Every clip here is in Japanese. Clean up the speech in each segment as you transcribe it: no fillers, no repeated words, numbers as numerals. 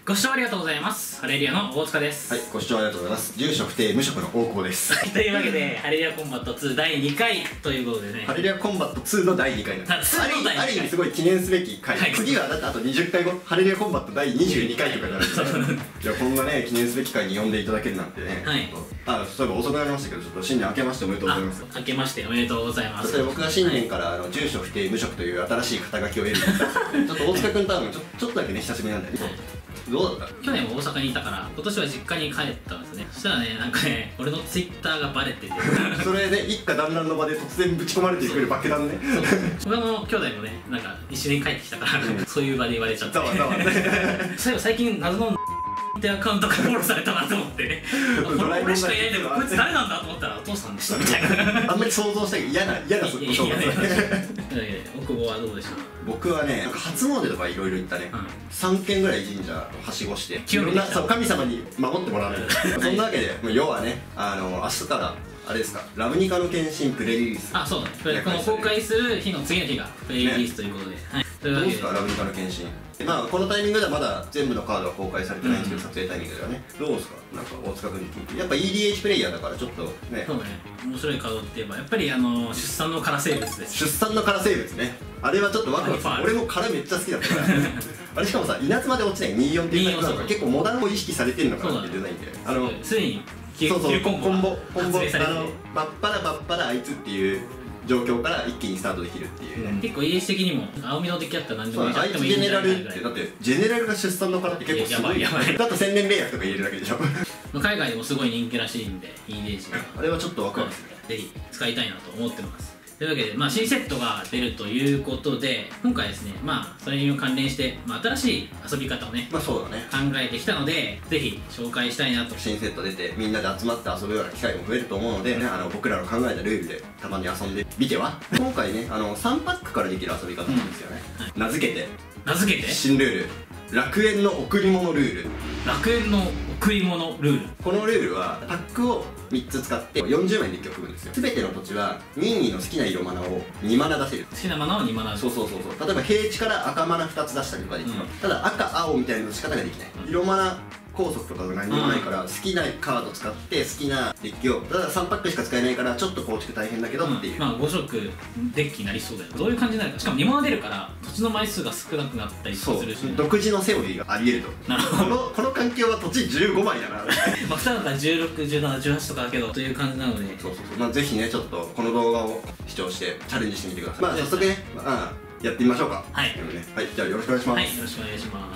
ご視聴ありがとうございます。ハレリアの大塚です。 はい、ご視聴ありがとうございます。住所不定無職の大久保です。 というわけで、ハレリアコンバット2第2回ということでね。 ハレリアコンバット2の第2回なんです。ある意味すごい記念すべき回。次はだってあと20回後、ハレリアコンバット第22回とかになるんで、いやこんなね記念すべき回に呼んでいただけるなんてね。はい。そういえば遅くなりましたけど、ちょっと新年明けましておめでとうございます。 明けましておめでとうございます。 それ僕が新年から住所不定無職という新しい肩書きを得るんで、ちょっと大塚君と会うのちょっとだけね久しぶりなんだよね。どうだった？ 去年も大阪にいたから今年は実家に帰ったんですね。そしたらね、なんかね、俺のツイッターがバレててそれで一家団らんの場で突然ぶち込まれてくる爆弾ね。 他の兄弟もね、なんか一緒に帰ってきたからそういう場で言われちゃってそういえば最近謎のってアカウントからフォローされたなと思ってね、俺しかいないんだけどこいつ誰なんだと思ったらお父さんでしたみたいな。 あんまり想像したけど嫌なそこ正月。 大久保はどうでした？ 僕はね、初詣とかいろいろ行ったね。3軒ぐらい神社はしごしていろんな神様に守ってもらうの。そんなわけで要はね、明日からあれですか、ラブニカの献身プレリリース。 あ、そうだね。この公開する日の次の日がプレリリースということで、 どうですか、ラブニカの献身。まあこのタイミングではまだ全部のカードは公開されてないんですけど、撮影タイミングではね。どうですか、なんか大塚君に聞いて。やっぱ EDH プレイヤーだからちょっとね。 そうね、面白いカードって言えばやっぱり出産の殻生物です。 出産の殻生物ね。あれはちょっとワクワクする。俺も殻めっちゃ好きだったからあれしかもさ、稲妻で落ちない24っていうタイプなのが結構モダンを意識されてるのかなってデザインで、 すでにそうそう、コンボバッパラあいつっていう状況から一気にスタートできるっていうね。 結構 EH 的にも青みの敵だったら何でもいい。 あいつジェネラルって、だってジェネラルが出産の殻って結構すごい。だと千年霊薬とか入れるだけでしょ。 海外でもすごい人気らしいんで EH あれはちょっとワクワクする。 ぜひ使いたいなと思ってます。というわけで、新セットが出るということで、今回ですね、それに関連して、新しい遊び方をね、 そうだね、 考えてきたので、ぜひ紹介したいなと。 新セット出てみんなで集まって遊ぶような機会も増えると思うので、僕らの考えたルールでたまに遊んでみては。今回ね、3パックからできる遊び方なんですよね。名付けて新ルール、楽園の贈り物ルール。 楽園の贈り物ルール。 このルールはパックを3つ使って40枚でデッキを組むんですよ。全ての土地は任意の好きな色マナを2マナ出せる。 好きなマナを2マナ。 そう例えば平地から赤マナ2つ出したりとかできるの。ただ赤青みたいな出し方ができない。色マナ拘束とかが何にもないから、好きなカード使って好きなデッキを、ただ3パックしか使えないからちょっと構築大変だけどっていう、5 色デッキになりそうだよ。どういう感じになるか。しかも2マナ出るから土地の枚数が少なくなったりするし、 独自のセオリーがありえると。なるほど。この環境は土地15枚だな普段から16、17、18とかだけどという感じなので、 ぜひね、ちょっとこの動画を視聴してチャレンジしてみてください。早速ね、やってみましょうか。はい、じゃあよろしくお願いします。 はい、よろしくお願いします。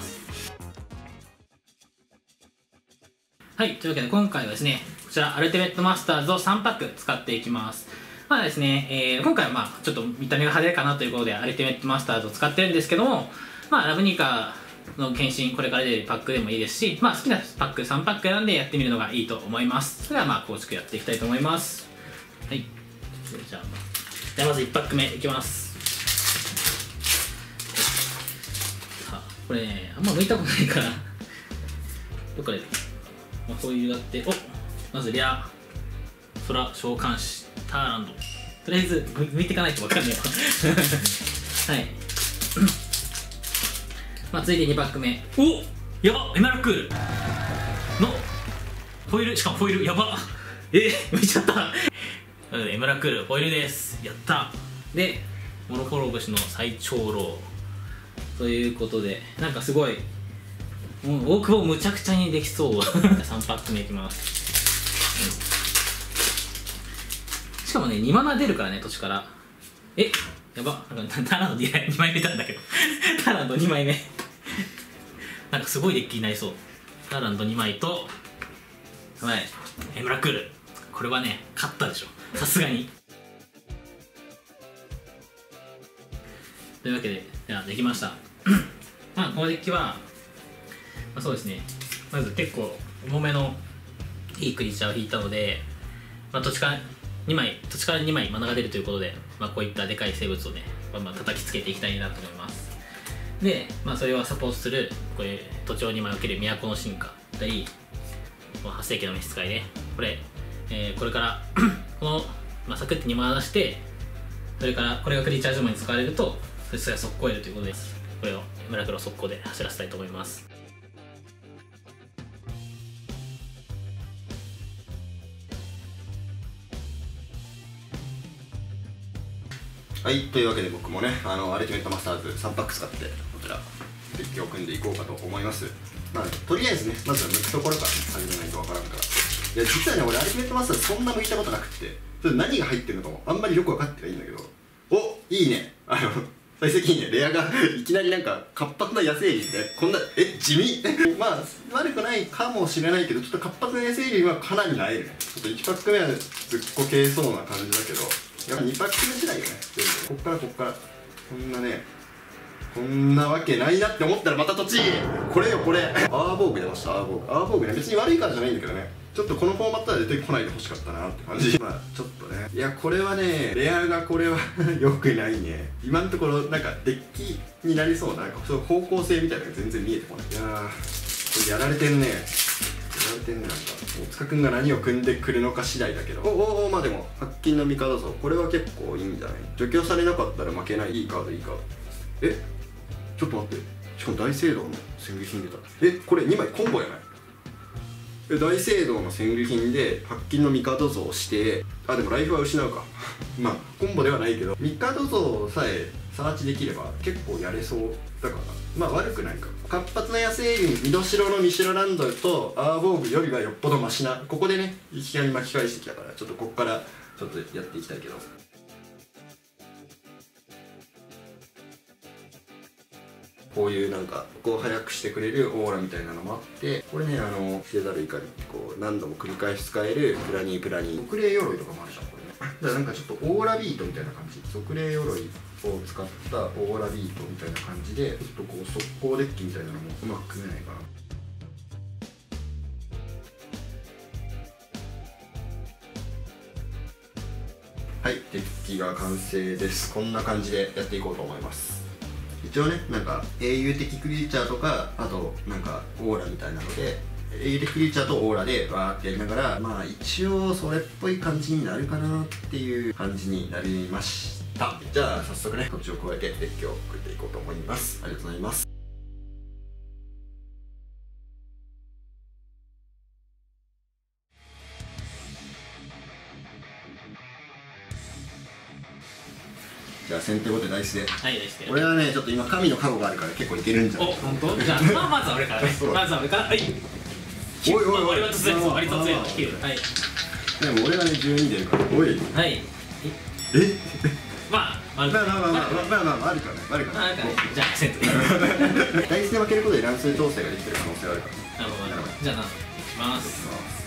はい、というわけで今回はですね、こちらアルティメットマスターズを3パック使っていきます。ですね、今回はちょっと見た目が派手かなということでアルティメットマスターズを使ってるんですけども、ラブニカの献身これから出るパックでもいいですし、好きなパック3パック選んでやってみるのがいいと思います。それでは構築やっていきたいと思います。はい、じゃあまず1パック目いきます。これね、あんま向いたことないからどっかでこういうのがあって、まずリャ空召喚士ターランド、とりあえず向いていかないと分かんないわはい続いて2パック目、やばエメラクールのフォイル、しかもフォイルやば向いちゃったエメラクールフォイルです。やった。でモロコロ節の最長老ということで、なんかすごい大久保むちゃくちゃにできそう3パック目いきます、しかもね2マナ出るからね、土地から。やば、なんかターランド2枚目たんだけどターランド2枚目なんかすごいデッキになりそう。ターランド2枚とエムラクール、これはね勝ったでしょ、さすがに。というわけで、じゃあできましたこのデッキはそうですね、まず結構重めのいいクリーチャーを引いたので、土地から2枚マナが出るということで、こういったでかい生物をね叩きつけていきたいなと思います。で、それをサポートするこういう土地を2枚受ける都の進化だったり、この8世紀の召使いね、これからこの、サクッて2マナ出して、それからこれがクリーチャー呪文に使われるとそれが速攻得るということです。これを村黒速攻で走らせたいと思います。 はい、というわけで僕もねアルティメットマスターズ3パック使ってこちらデッキを組んでいこうかと思います。まあとりあえずね、まずは剥くところから始めないとわからんから。いや実はね、俺アルティメットマスターズそんな剥いたことなくて、それ何が入ってるのかもあんまりよく分かってないんだけど、お、いいね、最終的にね、レアがいきなりなんか活発な野生林でこんな地味まあ悪くないかもしれないけど、ちょっと活発な野生林はかなりなえるね。ちょっと1パック目はずっこけそうな感じだけど、やっぱ2パック目次第よね。全然こっからこんなね、こんなわけないなって思ったらまた栃木、これよこれ、アーボーグ出ました。アーボーグね、別に悪いからじゃないんだけどね、ちょっとこのフォーマットは出てこないでほしかったなって感じ。まあちょっとね、いやこれはね、レアがこれは良くないね。今のところなんかデッキになりそうな、なんかそういう方向性みたいなのが全然見えてこない。いやー、これやられてんね。なんか大塚君が何を組んでくるのか次第だけど、まあでも白金の味方ぞ、これは結構いいんじゃない。除去されなかったら負けない。いいカード。ちょっと待って、しかも大聖堂の戦利品出た。これ2枚コンボやない。大聖堂の戦利品で白金の帝像をして、でもライフは失うかまあコンボではないけど、帝像さえサーチできれば結構やれそうだから、まあ悪くないか。活発な野生林、ミドシロのミシロランドとアーボーグよりはよっぽどマシな。ここでね、いきなり巻き返してきたから、ちょっとここからちょっとやっていきたいけど、こういうなんかこう早くしてくれるオーラみたいなのもあって、これね、せざる怒りってこう何度も繰り返し使えるプラニー特例鎧とかもあるじゃん、これね。だからなんかちょっとオーラビートみたいな感じ、特例鎧を使ったオーラビートみたいな感じで、ちょっとこう速攻デッキみたいなのもうまく組めないかな。はい、デッキが完成です。こんな感じでやっていこうと思います。一応ね、なんか英雄的クリーチャーとか、あとなんかオーラみたいなので、英雄的クリーチャーとオーラでわーってやりながら、まあ一応それっぽい感じになるかなっていう感じになりました。じゃあ早速ね、土地を加えてデッキを作っていこうと思います。ありがとうございます。じゃあ先手後手ダイスで。 はい、ダイスで。 俺はね、ちょっと今神の加護があるから結構いけるんじゃない。 本当？じゃあまずは俺からね。まずは俺から。はい。 おい割と強いぞ、割と強い。はい。 でも俺がね12出るから。おい。 はい。まああるかな。じゃあ先手。 ダイスで負けることで乱数調整ができてる可能性あるから。 なるほど。じゃあなんします。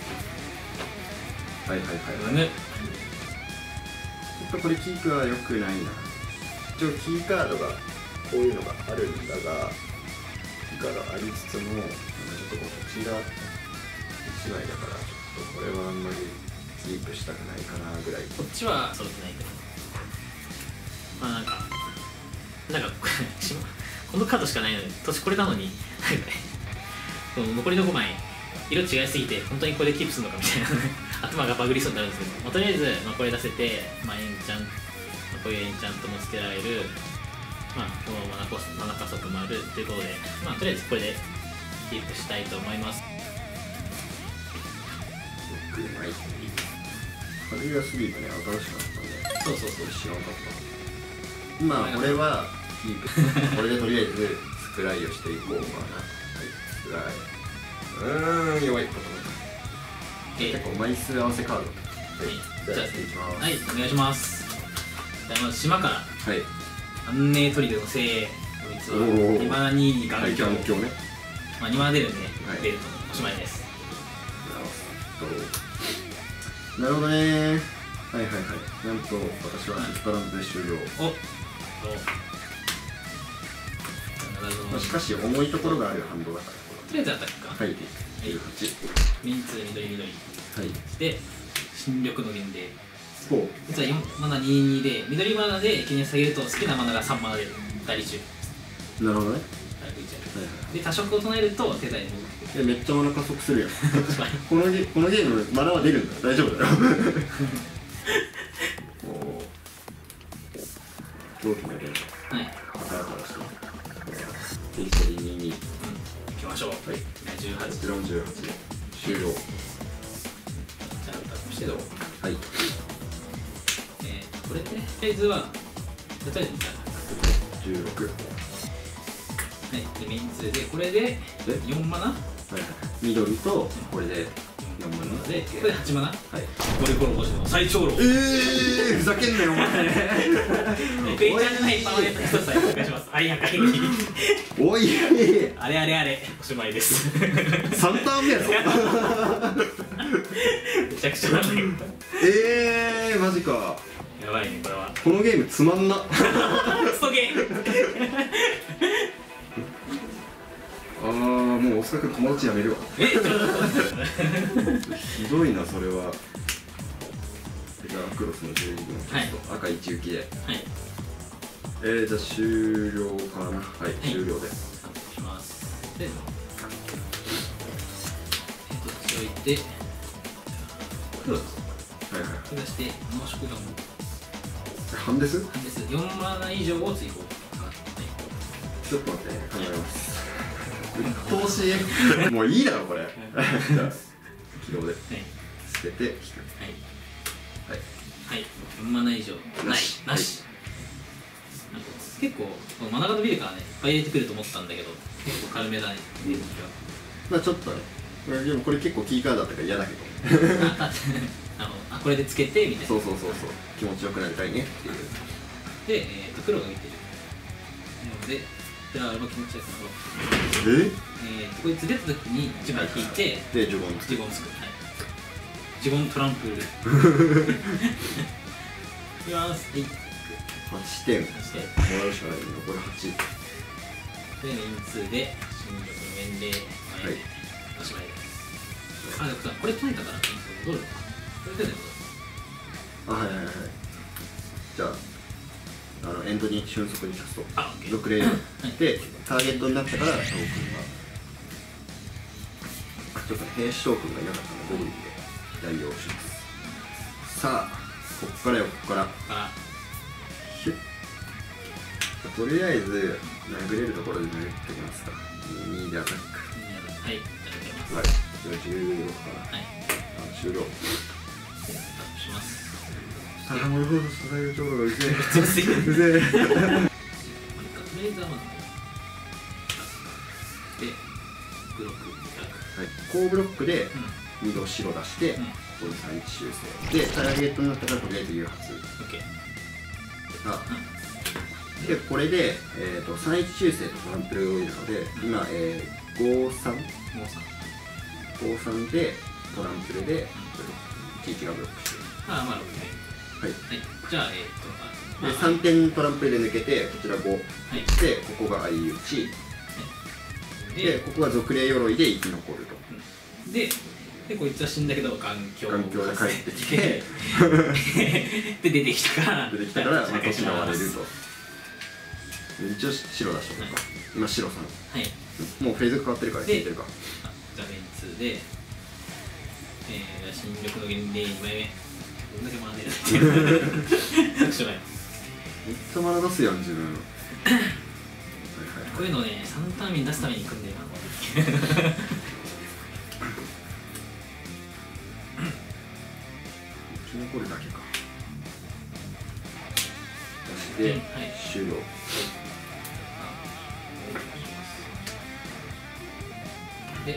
はい。ちょっとこれキークは良くないな。一応キーカードがこういうのがあるんだが、キーカードありつつも、ちょっとこちら1枚だから、ちょっとこれはあんまりキープしたくないかなぐらい。 こっちは揃ってないけど、まあなんかこのカードしかないのに、年これなのに残りの5枚色違いすぎて本当にこれでキープするのかみたいな頭がバグりそうになるんですけど、とりあえず、これ出せて、エンチャン、こういうエンチャントもつけられる、このマナ加速もあるということで、とりあえずこれでキープしたいと思います。 カルリアスリーブね、新しかったんで。 そう知らなかった。今俺はキープこれでとりあえずスクライをしていこうかな。はい、スクライ。弱いこと思った。結構枚数合わせカード。はい、じゃあやっていきます。 はい、お願いします。じゃあまず島から、 はい、 アンネートリルの精鋭、こいつは2マナ2に眼鏡、 ね、 2マナ出るんで、出るとおしまいです。 なるほどね。なんと私はヒットランドで終了。しかし重いところがあるハンドだから。 とりあえずアタックか。 はい、 ミンツ緑。で、新緑の弦で。実は4マナ22で、緑マナで記念下げると好きなマナが3マナで代理中。 なるほどね。 で、多色を唱えると手代に戻る。めっちゃマナ加速するやん。このゲームマナは出るんだ。大丈夫だよ。同期の連射。はい。テイストリー22。 行きましょう。はい。 18終了。じゃあタップしてどう？ はい。 これね、フェーズはとりあえず 16。 はい、でメイン2でこれで4マナ、はい、 緑とこれで4マナでこれで8マナ、はい、ゴリゴロ星の最長老。 ふざけんなよお前。 クイちゃんじゃないパワーネット1つお願いします。ありがたい。 おいあれあれあれおしまいです。 3ターン目やぞ。 めちゃくちゃなんだけど。 マジか。 やばいねこれは。 このゲームつまんな。 クソゲー。 もうおそらく友達やめるわ。ひどいなそれは。じゃあクロスの12分、赤1浮きで。はい。じゃあ終了かな。はい、終了です。 します。で、こっち置いて、クロス。はいはい。出して濃縮がもう。 ハンデス 4マナ以上を追放。 ちょっと待って、考えます。うっとうしい。もういいだろこれ。起動で捨てて引く。 はい、4マナ以上ないなし。結構マナが伸びるからね、いっぱい入れてくると思ったんだけど結構軽めだね。 まあちょっとね、でもこれ結構キーカードだったから嫌だけど。 これでつけてみたいな。 そう気持ちよくなりたいねっていう。 で、黒が浮いてるので、じゃあ気持ちよくなろう。こいつ出た時に1枚引いて、 でジョゴンつく。 ジョゴントランプル。いきます。 8点もらうしかない。残り8。 でメイン2で新力の面でおしまいです。あ、でもさこれ解いたからどうですか。これではい。じゃあエンドに瞬足にキャスト6レイでターゲットになったからトークンがちょっと兵士トークンがいなかったのでゴブリンで代用します。さあこっからよ、こっからとりあえず殴れるところで殴ってきますか。2でアタック。はい、じゃあ16かな。終了します。頼むよ、サイド長老がうぜえ。うぜえ。高ブロックで2度白出して、ここに3一修正でターゲットになったからとりあえず誘発。でこれで3一修正とトランプルを入れるので、今5-3でトランプルで11がブロックしてる。はい、 じゃあで3点トランプルで抜けてこちら5してここが相打ちでここが俗霊鎧で生き残ると。 でこいつは死んだけど眼鏡で帰ってきてで出てきたからまた失われると。一応白出しとこうか。今白さんもうフェーズが変わってるから引いてるか。 じゃあメンツで新緑の限定2枚目どんだけ回れるっていうめっちゃマナ出すやん自分。 こういうのね3ターン目に出すために組んでるな。 生き残るだけか。出して終了。 で、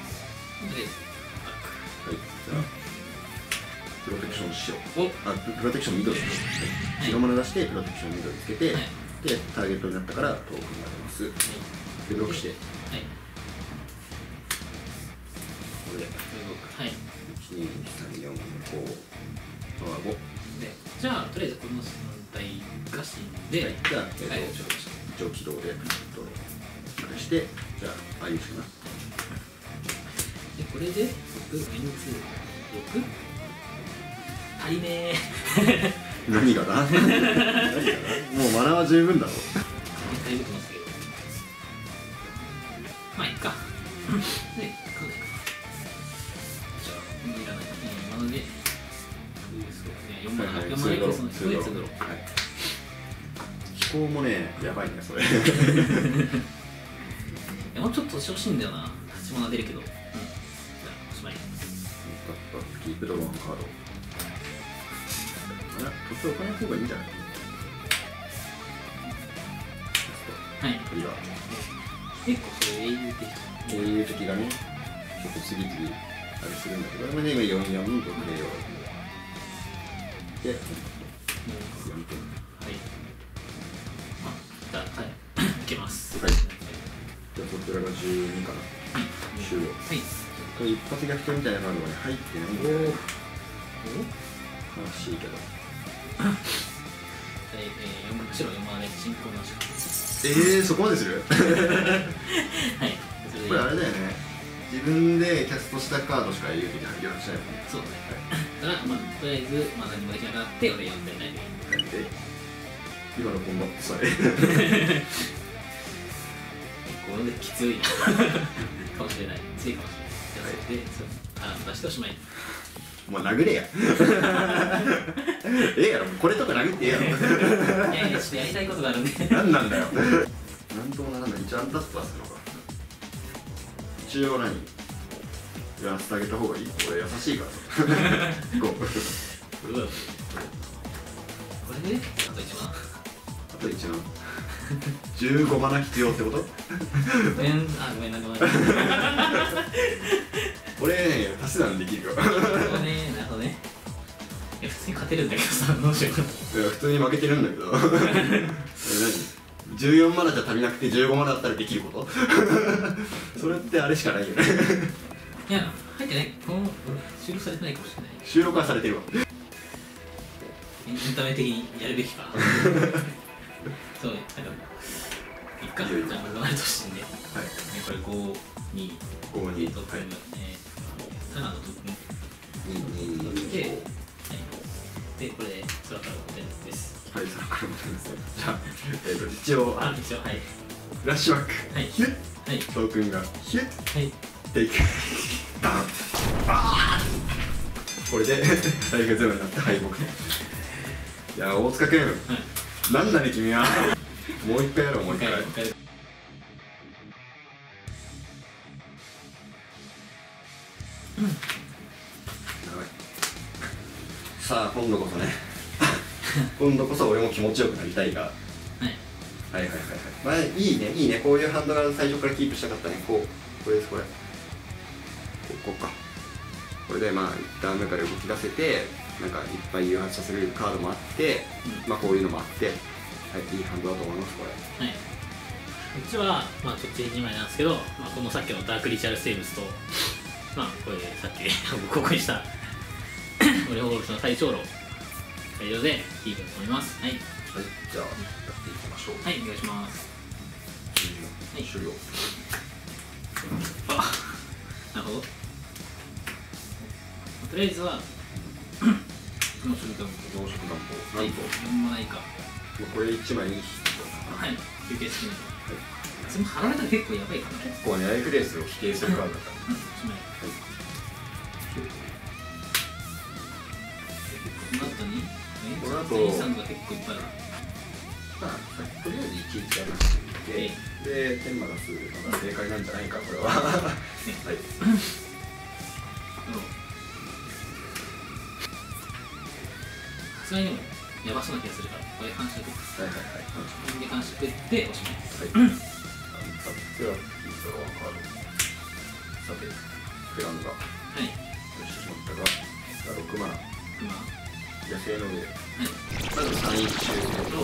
プロテクション白。プロテクション緑。白マナ出してプロテクション緑つけて、でターゲットになったからトークンが出ます。でブロックして。これで。1、2、3、4、5、パワー5。 じゃあとりあえずこの3体が死んで、 じゃあ一応起動でしてじゃあああいうしかな。 でこれで6足りねえ。 何がだ。もうマナは十分だろ。 足りてますけどまあいいか。でじゃあいらないマナで4枚飛行もねやばいねそれ。 もうちょっと調子いいんだよな。8マナ出るけど。じゃあおしまい。 キープドローンカード。途中置かない方がいいんじゃない。 鳥が結構そういう英雄的がね結構次々あれするんだけど、今ね4-4の6でで4点。 はい。じゃあいけます。 はい。じゃあこちらが12かな。終了。はい。これ一発逆転みたいなカードがね入ってないんだよね。悲しいけど。 白4枚で進行なし。 そこまでする？はい。これあれだよね。自分でキャストしたカードしか言うときは言わしないもんね。 そうだね。だからまあとりあえず何もできなくなって俺4点ない。 で今のコンバットされ。 これできついかもしれない。強いかもしれない。で、出しておしまい。 お前殴れや。やろ、これとか殴ってやろ。 いやいや、ちょっとやりたいことがあるんで。 何なんだよ。なんともならない。一応アンタップはするのか。一応何やらせてあげた方がいい。俺優しいからさ。これであと1万。 あと1万。15マナ必要ってこと？ ごめんなごめん。 俺ね、足し算できるよ。 なるほどね。いや普通に勝てるんだけどさ、どうしようか。 いや普通に負けてるんだけど。14マナじゃ足りなくて15マナだったらできること？それってあれしかないよね。 いや入ってない。収録されてないかもしれない。 収録はされてるわ。 エンタメ的にやるべきか。そうね、いっか、じゃあ頑張るとしてね。はい。これ5、2、 5、2、 と、サガの特訓。2、で、これで空から5点です。 はい、空から5点です。じゃあ、一応、 はい。 フラッシュバック。はい。ヒュッ。はい。トークンがヒュッ。はい。テイク。バン。これで、ライフゼロになって敗北。いや、大塚君。なんだね、君は。もう一回やろう、もう一回。さあ今度こそね今度こそ俺も気持ちよくなりたいが、はいまあいいねこういうハンドが最初からキープしたかったね。これです。こうか。これでまあ一旦目から動き出せてなんかいっぱい誘発させるカードもあって、まあこういうのもあって、はい、いいハンドだと思います。これうちはまあこっち2枚なんですけど、まあ、このさっきのダークリチャル生物とまあこれさっきここにしたオレオールスの最長老以上でいいかと思います。はい、 じゃあやっていきましょう。 はい、お願いします。 終了。 なるほど。とりあえずは養殖願望なんと4枚以下。 これ1枚いい人はい、休憩式にそれも貼られたら結構やばいかな。 結構ね、ライフレースを否定するカードだから。この後に、さんが結構いっぱいある。まあ、とりあえず1日やらせてみて、で、天馬出すのが正解なんじゃないか、これは。はい。 さすがにでも、やばそうな気がするから、これ反射で。で、反射でおしまいです。 では、いいドローカード。さて、クランが。はい。よし、しまったが、6マナ。野生の上。まず3一周すると、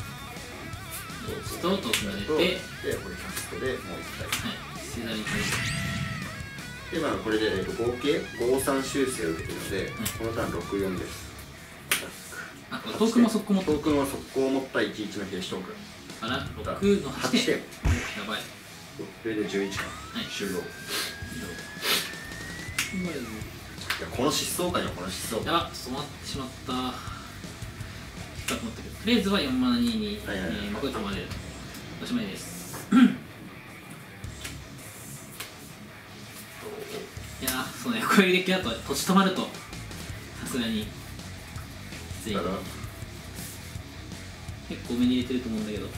とトークが出て、 で、これキャストでもう1回。 はい。左にで、まあ、これで合計5-3修正を受けてるので、このターン6-4です。 あ、トークンも速攻持った。 トークンは速攻を持った1-1の兵士トークン。 あら、6の8点。やばい。 これで11か。終了。いや、この疾走感よ、この疾走感。 やば、止まってしまった。とりあえずは4マナ2にこれ止まれる。おしまいです。いやー、そうね、こういうデッキだと土地止まるとさすがにきつい。結構目に入れてると思うんだけど。よ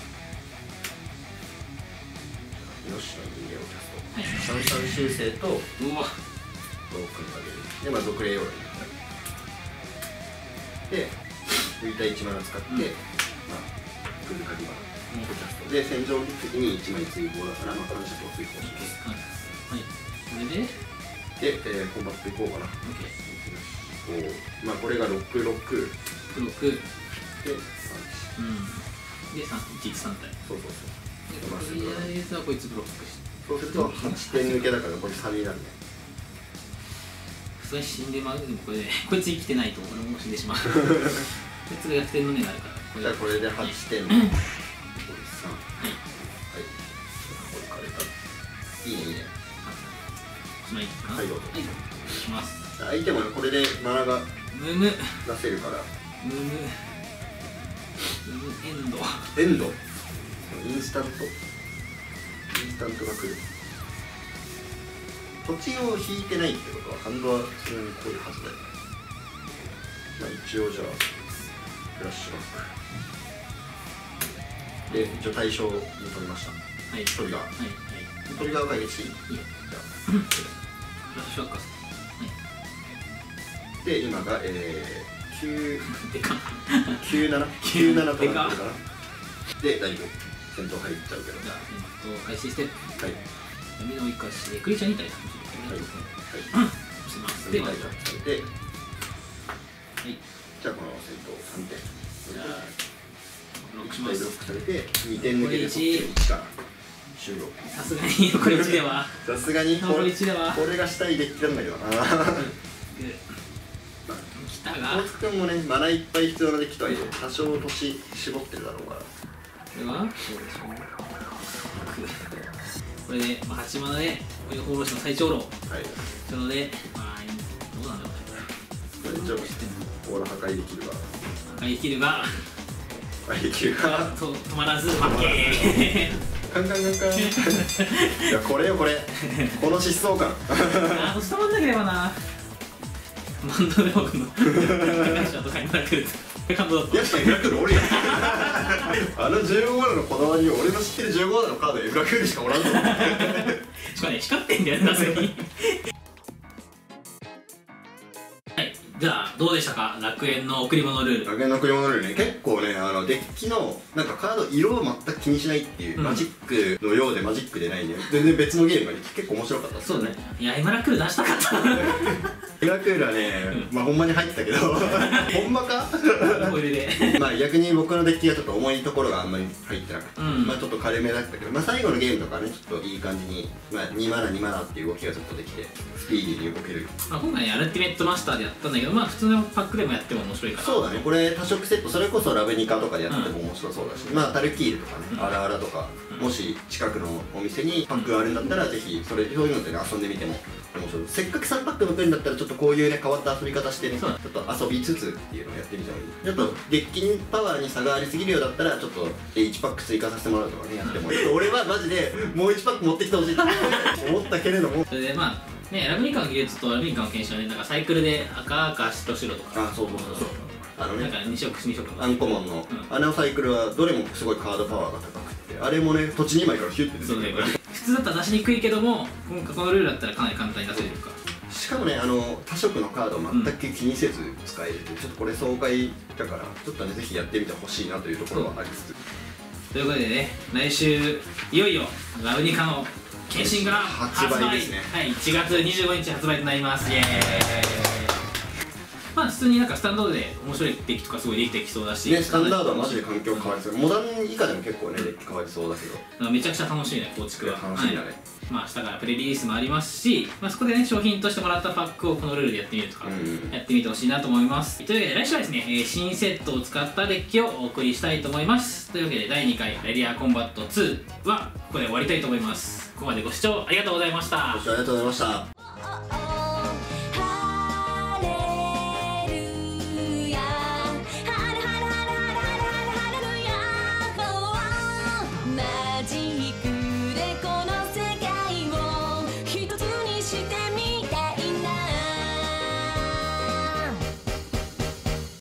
し、人間をキャスト。三修正と、うわ、トークンが出る。で、まあ、属霊をで、浮いた1マナ使って、まあ、グルカリバで戦場的に1枚追放だからマカロニシャツを追放します。 はい、それでコンバットいこうかな。まあこれが66で3 で113体。 そうとりあえずはこいつブロックして、 そうすると8点抜けだからこれ3になるね。 普通に死んでまう。でもこれでこいつ生きてないと俺も死んでしまう。こいつが逆転の目になるから。 じゃあこれで8点。 はい。 いいねいいね。 はい、どうぞ。はい、お願いします。 相手もこれでマナが出せるから。エンド。インスタントが来る。土地を引いてないってことはハンドは普通にこういうはずだよね。まあ一応じゃあフラッシュバックで一応対象に取りました。 はい、 トリガー。トリガーを解決していい？じゃあフラッシュバックで今が97となってるかな。で大丈夫、戦闘入っちゃうけど。 じゃあ開始ステップ。はい、闇の生かしでクリーチャー2体。はい、します。で、 大丈夫されて、はい、じゃあこの戦闘3点。じゃあブロックします。 ブロックされて2点抜けて1から終了。 さすがに残り1では。 さすがに残り1では。 これがしたいデッキなんだけどな。大津君もね、マナいっぱい必要なデッキとはいえ多少年絞ってるだろうから。これはそうでしょう。これで8マナでこれが放浪士の最長老。はい。なのでまあどうなんだろうね。 これ一応オーラ破壊できるが止まらず負け。 カンカンカンカン。いやこれよこれ。この疾走感。 収まんなければな。マンドで僕の会社とかになってる感動だった。 いやしかエフラクールおるやん。あの15マナのこだわりを俺の知ってる15マナのカードでエフラクールしかおらんぞ。しかもね、光ってんだよね、なぜに。はい、じゃあどうでしたか、楽園の贈り物ルール。 楽園の贈り物ルールね、結構ね、デッキのなんかカード色を全く気にしないっていう、マジックのようでマジックでないね、全然別のゲームが結構面白かったっす。 そうね。いや、エマラクール出したかった。 エマラクールはね、まあほんまに入ってたけど、ほんまか？まあ逆に僕のデッキがちょっと重いところがあんまり入ってなくて、まあちょっと軽めだったけど、まあ最後のゲームとかね、ちょっといい感じに、まあ2マナ2マナっていう動きがちょっとできて、スピーディーに動ける。 まあ今回アルティメットマスターでやったんだけど、まあ普通のパックでもやっても面白いかな。 そうだね、これ多色セット、それこそラベニカとかでやっても面白そうだし、まあタルキールとかね、アラアラとか、もし近くのお店にパックがあるんだったら、ぜひそういうのでね、遊んでみても面白い。せっかく3パックのくんだったら、ちょっとこういうね、変わった遊び方してね、ちょっと遊びつつっていうのをやってみてもいい。ちょっとデッキにパワーに差がありすぎるようだったら、ちょっと1パック追加させてもらうとかね、やってもいい。俺はマジでもう1パック持ってきてほしいと思ったけれども、 それでまあね、ラブニカの技術とラブニカの剣士はね、なんかサイクルで赤と白とか、 そうなんか 2色アンコモンのあのサイクルはどれもすごいカードパワーが高くて、あれもね、土地2枚からヒュッて出てくるから、 普通だったら出しにくいけども、今回このルールだったらかなり簡単に出せるか。 しかもね、多色のカードを全く気にせず使える、ちょっとこれ爽快だから、ちょっとね、ぜひやってみてほしいなというところはありつつ、 ということでね、来週いよいよラブニカの剣心が発売ですね。はい、1月25日発売となります。イエーイ。まあ普通になんかスタンダードで面白いデッキとかすごいできてきそうだしね、 スタンダードはマジで環境変わりそう。モダン以下でも結構ね、デッキ変わりそうだけど、 めちゃくちゃ楽しいね、構築は。 楽しいだね。 まあ明日からプレリリースもありますし、まあそこでね、商品としてもらったパックをこのルールでやってみるとか、やってみてほしいなと思います。というわけで来週はですね、新セットを使ったデッキをお送りしたいと思います。というわけで第2回レディアコンバット2はここで終わりたいと思います。ここまでご視聴ありがとうございました。 ご視聴ありがとうございました。